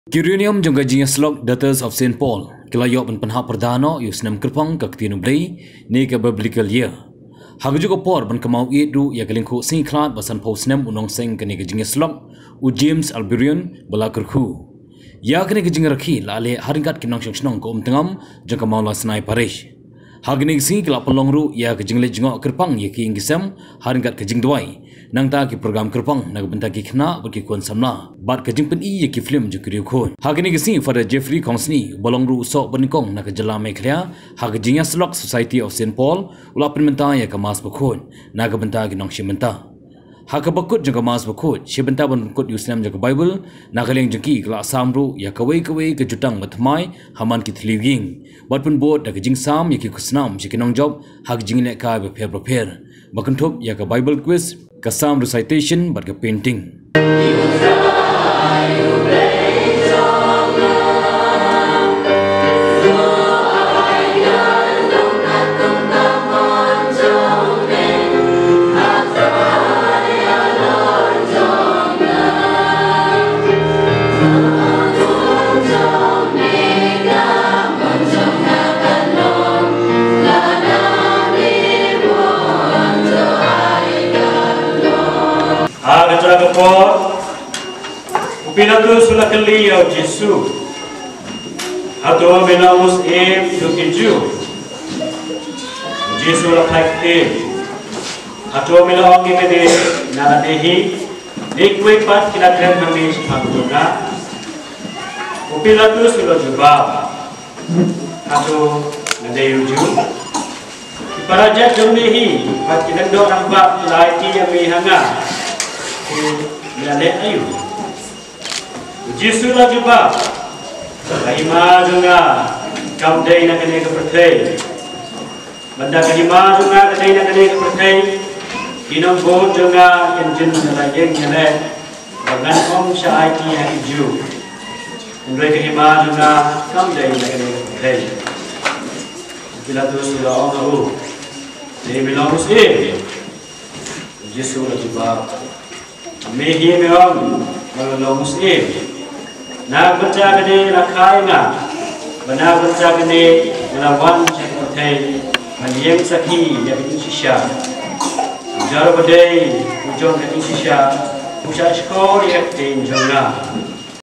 Kirunium jangka jingas slok Daughters of Saint Paul kelayok penpenha perdana yusnam kerpang ke ketinu blay ni ke biblical year. Hak juga por ban kemau itu ya kelingku sing klat basan posnem unong sing kene ke jingas slok u James Alberian balakurku. Ya kene ke jingarakhi lale haringkat kinong shnong ko tengam jangka mau lasnai parish. Hak ni sing kelap pelongru ya ke jingle jingok kerpang ya ki ingisam haringkat ke jing duai. Nang ta ki program kerpang nak benta ki khna bagi kuan samna bat ka jingpen i ki film je kriu khon hagini gisi Father Jeffrey Kongsni bolongru sok benikong nak jela mekhlia hag jinga slok Society of Saint Paul ula permenta ya ka mas bukhon nak benta ki nong shimenta hag bakut jeng mas bukhot shibenta ban kut yusnam jeng Bible nak leng jengki kla samru ya kawai ke jutang matmai haman ki thliving bat pun bot nak jing sam ya ki kusnam je ki nong job hag jingle ka be pher bakanthop ya ka Bible quiz kasam recitation bat ke painting. Pilatus sulla kalia Gesù atau menamus do kiju Gesù la pakte atau menaung ke de nala dehi ekwe pat kila kren hamis aguna Pilatus sulla jubab atau nade uju para jat jomnehi pat kila do ramba laiti yang mihanga nale ayu Yesus lagi bab, kahima juga kau day nak kene kepercayaan, benda kahima juga day nak kene kepercayaan, kinong god juga engine nelayan nyale, dengan om syaitan yang hijau, mereka kahima juga kau day nak kene kepercayaan. Bila tu sudah orang jadi bilang muslim, Yesus lagi bab, mehi memang kalau muslim. Nak baca kene rakai na, benar baca kene melawan seperti melihat sakhi yang insya. Jauh badai ujung ke insya, ucap sekolah yang tinjaulah.